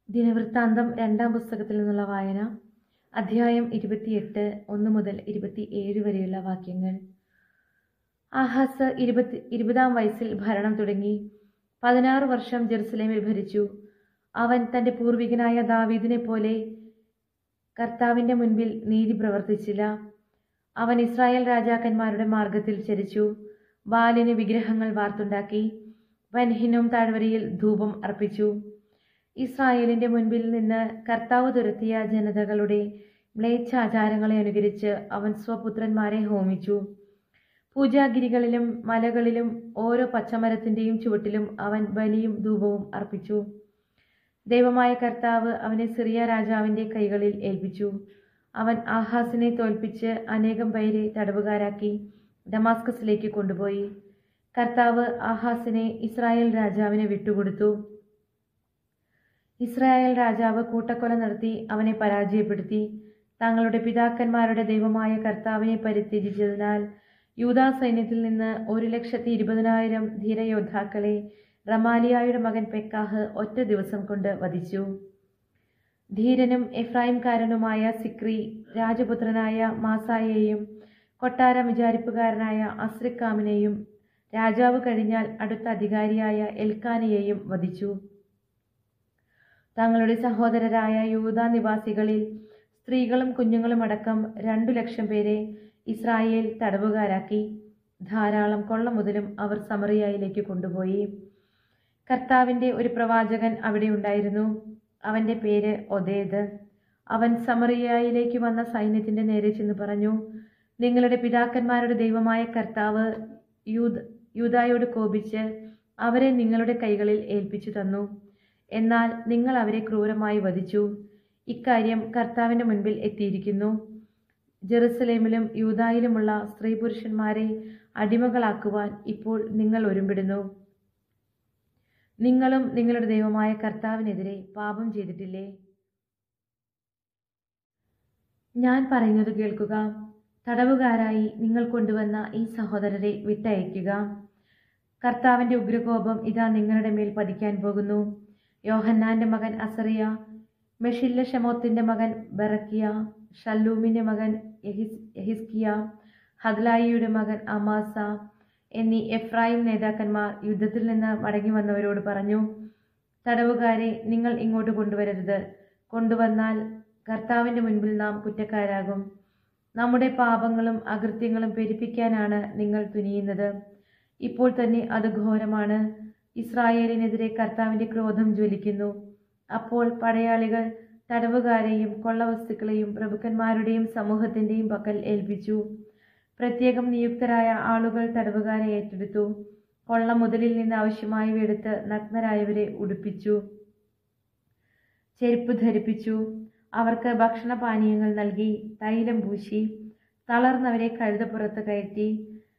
ദിനവൃത്താന്തം 2-ാം പുസ്തകത്തിൽ നിന്നുള്ള വായന. അധ്യായം 28 1 മുതൽ 27 വരെയുള്ള വാക്യങ്ങൾ. ആഹാസ് 20-ാം വയസ്സിൽ ഭരണം തുടങ്ങി. 16 വർഷം ജെറുസലേമിൽ ഭരിച്ചു. അവൻ തന്റെ പൂർവികനായ ദാവീദിനെ പോലെ കർത്താവിന്റെ മുൻപിൽ നീതി പ്രവർത്തിച്ചില്ല. അവൻ ഇസ്രായേൽ രാജാക്കന്മാരുടെ മാർഗത്തിൽ ചരിച്ചു. ബാലിന് വിഗ്രഹങ്ങൾ വാർത്തുണ്ടാക്കി. വൻഹിന്നോം താഴ്വരയിൽ ധൂപം അർപ്പിച്ചു. ഇസ്രായേലിന്റെ മുൻപിൽ നിന്ന് കർത്താവ് തുരത്തിയ ജനതകളുടെ മ്ലേച്ഛാചാരങ്ങളെ അനുകരിച്ച് അവൻ സ്വപുത്രന്മാരെ ഹോമിച്ചു. പൂജാഗിരികളിലും മലകളിലും ഓരോ പച്ചമരത്തിന്റെയും ചുവട്ടിലും അവൻ ബലിയും ധൂപവും അർപ്പിച്ചു. ദൈവമായ കർത്താവ് അവനെ സിറിയ രാജാവിന്റെ കൈകളിൽ ഏൽപ്പിച്ചു. അവൻ ആഹാസിനെ തോൽപ്പിച്ച് അനേകം പേരെ തടവുകാരാക്കി ദമാസ്കസിലേക്ക് കൊണ്ടുപോയി. കർത്താവ് ആഹാസിനെ ഇസ്രായേൽ രാജാവിന് വിട്ടുകൊടുത്തു. ഇസ്രായേൽ രാജാവ് കൂട്ടക്കൊല നടത്തി അവനെ പരാജയപ്പെടുത്തി. തങ്ങളുടെ പിതാക്കന്മാരുടെ ദൈവമായ കർത്താവിനെ പരിത്യജിച്ചതിനാൽ യൂദാ സൈന്യത്തിൽ നിന്ന് 120,000 ധീരയോദ്ധാക്കളെ റമാലിയായുടെ മകൻ പെക്കാഹ് ഒറ്റ ദിവസം കൊണ്ട് വധിച്ചു. ധീരനും എഫ്രായിംകാരനുമായ സിക്രി രാജപുത്രനായ മാസായെയും കൊട്ടാരം വിചാരിപ്പുകാരനായ അസ്രിക്കാമിനെയും രാജാവ് കഴിഞ്ഞാൽ അടുത്ത അധികാരിയായ എൽക്കാനയെയും വധിച്ചു. തങ്ങളുടെ സഹോദരരായ യൂദാ നിവാസികളിൽ സ്ത്രീകളും കുഞ്ഞുങ്ങളും അടക്കം 200,000 പേരെ ഇസ്രായേൽ തടവുകാരാക്കി. ധാരാളം കൊള്ള മുതലും അവർ സമറിയയിലേക്ക് കൊണ്ടുപോയി. കർത്താവിന്റെ ഒരു പ്രവാചകൻ അവിടെ ഉണ്ടായിരുന്നു. അവന്റെ പേര് ഒദേദ്. അവൻ സമറിയയിലേക്ക് വന്ന സൈന്യത്തിന്റെ നേരെ ചെന്ന് പറഞ്ഞു, നിങ്ങളുടെ പിതാക്കന്മാരുടെ ദൈവമായ കർത്താവ് യൂദായോട് കോപിച്ച് അവരെ നിങ്ങളുടെ കൈകളിൽ ഏൽപ്പിച്ചു തന്നു. എന്നാൽ നിങ്ങൾ അവരെ ക്രൂരമായി വധിച്ചു. ഇക്കാര്യം കർത്താവിന്റെ മുൻപിൽ എത്തിയിരിക്കുന്നു. ജെറുസലേമിലും യൂദായിലുമുള്ള സ്ത്രീ പുരുഷന്മാരെ അടിമകളാക്കുവാൻ ഇപ്പോൾ നിങ്ങൾ ഒരുമ്പിടുന്നു. നിങ്ങളും നിങ്ങളുടെ ദൈവമായ കർത്താവിനെതിരെ പാപം ചെയ്തിട്ടില്ലേ? ഞാൻ പറയുന്നത് കേൾക്കുക. തടവുകാരായി നിങ്ങൾ കൊണ്ടുവന്ന ഈ സഹോദരരെ വിട്ടയക്കുക. കർത്താവിന്റെ ഉഗ്രകോപം ഇതാ നിങ്ങളുടെ മേൽ പതിക്കാൻ പോകുന്നു. യോഹന്നാന്റെ മകൻ അസറിയ, മെഷില്ലശെമോത്തിന്റെ മകൻ ബെറക്കിയ, ഷല്ലൂമിന്റെ മകൻ യഹിസ്കിയ, ഹദ്ലായിയുടെ മകൻ അമാസ എന്നീ എഫ്രായിം നേതാക്കന്മാർ യുദ്ധത്തിൽ നിന്ന് മടങ്ങി വന്നവരോട് പറഞ്ഞു, തടവുകാരെ നിങ്ങൾ ഇങ്ങോട്ട് കൊണ്ടുവരരുത്. കൊണ്ടുവന്നാൽ കർത്താവിന്റെ മുൻപിൽ നാം കുറ്റക്കാരാകും. നമ്മുടെ പാപങ്ങളും അകൃത്യങ്ങളും പെരുപ്പിക്കാനാണ് നിങ്ങൾ തുനിയുന്നത്. ഇപ്പോൾ തന്നെ അത് ഘോരമാണ്. ഇസ്രായേലിനെതിരെ കർത്താവിന്റെ ക്രോധം ജ്വലിക്കുന്നു. അപ്പോൾ പടയാളികൾ തടവുകാരെയും കൊള്ളവസ്തുക്കളെയും പ്രഭുക്കന്മാരുടെയും സമൂഹത്തിന്റെയും പക്കൽ ഏൽപ്പിച്ചു. പ്രത്യേകം നിയുക്തരായ ആളുകൾ തടവുകാരെ ഏറ്റെടുത്തു. കൊള്ള മുതലിൽ നിന്ന് ആവശ്യമായവ എടുത്ത് നഗ്നരായവരെ ഉടുപ്പിച്ചു, ചെരുപ്പ് ധരിപ്പിച്ചു. അവർക്ക് ഭക്ഷണപാനീയങ്ങൾ നൽകി, തൈലം പൂശി, തളർന്നവരെ കഴുതപ്പുറത്ത് കയറ്റി.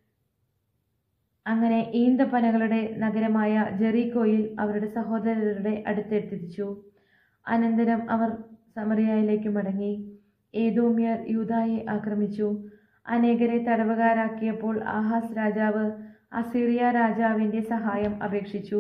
അങ്ങനെ ഈന്തപ്പനകളുടെ നഗരമായ ജെറീക്കോയിൽ അവരുടെ സഹോദരരുടെ അടുത്തെത്തിച്ചു. അനന്തരം അവർ സമറിയയിലേക്ക് മടങ്ങി. ഏദോമ്യർ യൂദായെ ആക്രമിച്ചു. അനേകരെ തടവുകാരാക്കിയപ്പോൾ ആഹാസ് രാജാവ് അസീറിയ രാജാവിന്റെ സഹായം അപേക്ഷിച്ചു.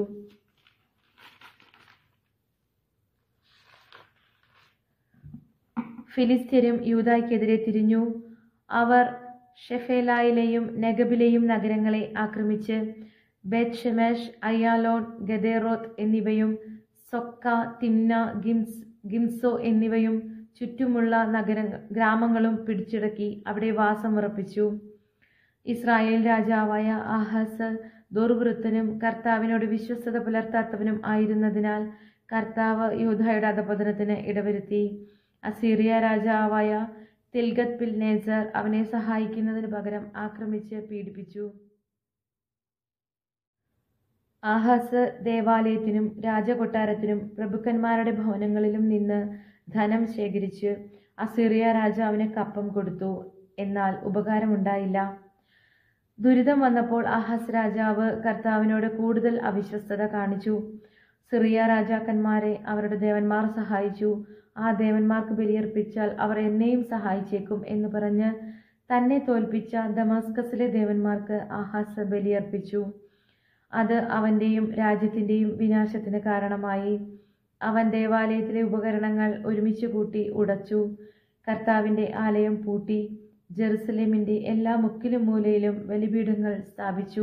ഫിലിസ്ത്യരും യൂദായ്ക്കെതിരെ തിരിഞ്ഞു. അവർ ഷെഫേലായിലെയും നെഗബിലെയും നഗരങ്ങളെ ആക്രമിച്ച് ബേത് ഷെമെഷ്, അയ്യാലോൺ, ഗദേറോത്ത് എന്നിവയും സൊക്ക, തിമ്ന, ഗിംസോ എന്നിവയും ചുറ്റുമുള്ള ഗ്രാമങ്ങളും പിടിച്ചടക്കി അവിടെ വാസമുറപ്പിച്ചു. ഇസ്രായേൽ രാജാവായ ആഹാസ് ദുർവൃത്തനും കർത്താവിനോട് വിശ്വസ്തത പുലർത്താത്തവനും ആയിരുന്നതിനാൽ കർത്താവ് യൂദായുടെ അധപതനത്തിന് ഇടവരുത്തി. അസീറിയ രാജാവായ തിൽഗത് പിൽനേസർ അവനെ സഹായിക്കുന്നതിന് പകരം ആക്രമിച്ച് പീഡിപ്പിച്ചു. ആഹാസ് ദേവാലയത്തിനും രാജകൊട്ടാരത്തിനും പ്രഭുക്കന്മാരുടെ ഭവനങ്ങളിലും നിന്ന് ധനം ശേഖരിച്ച് അസീറിയ രാജാവിന് കപ്പം കൊടുത്തു. എന്നാൽ ഉപകാരമുണ്ടായില്ല. ദുരിതം വന്നപ്പോൾ ആഹാസ് രാജാവ് കർത്താവിനോട് കൂടുതൽ അവിശ്വസ്തത കാണിച്ചു. സിറിയ രാജാക്കന്മാരെ അവരുടെ ദേവന്മാർ സഹായിച്ചു. ആ ദേവന്മാർക്ക് ബലിയർപ്പിച്ചാൽ അവർ എന്നെയും സഹായിച്ചേക്കും എന്ന് പറഞ്ഞ് തന്നെ തോൽപ്പിച്ച ദമാസ്കസിലെ ദേവന്മാർക്ക് ആഹാസ് ബലിയർപ്പിച്ചു. അത് അവന്റെയും രാജ്യത്തിന്റെയും വിനാശത്തിന് കാരണമായി. അവൻ ദേവാലയത്തിലെ ഉപകരണങ്ങൾ ഒരുമിച്ച് കൂട്ടി ഉടച്ചു. കർത്താവിൻ്റെ ആലയം പൂട്ടി. ജെറുസലേമിൻ്റെ എല്ലാ മുക്കിലും മൂലയിലും ബലിപീഠങ്ങൾ സ്ഥാപിച്ചു.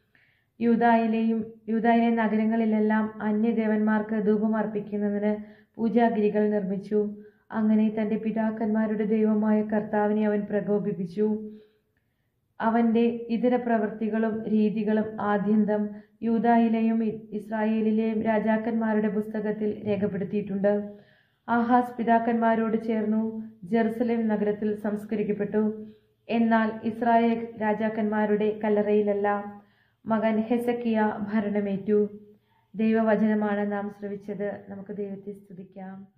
യൂദായിലെ നഗരങ്ങളിലെല്ലാം അന്യദേവന്മാർക്ക് ധൂപം അർപ്പിക്കുന്നതിന് പൂജാഗിരികൾ നിർമ്മിച്ചു. അങ്ങനെ തൻ്റെ പിതാക്കന്മാരുടെ ദൈവമായ കർത്താവിനെ അവൻ പ്രകോപിപ്പിച്ചു. അവൻ്റെ ഇതര പ്രവൃത്തികളും രീതികളും ആദ്യന്തം യൂദായിലെയും ഇസ്രായേലിലെയും രാജാക്കന്മാരുടെ പുസ്തകത്തിൽ രേഖപ്പെടുത്തിയിട്ടുണ്ട്. ആഹാസ് പിതാക്കന്മാരോട് ചേർന്നു ജെറുസലേം നഗരത്തിൽ സംസ്കരിക്കപ്പെട്ടു. എന്നാൽ ഇസ്രായേൽ രാജാക്കന്മാരുടെ കല്ലറയിലല്ല. മകൻ ഹെസക്കിയ ഭരണമേറ്റു. ദൈവവചനമാണ് നാം ശ്രവിച്ചത്. നമുക്ക് ദൈവത്തെ സ്തുതിക്കാം.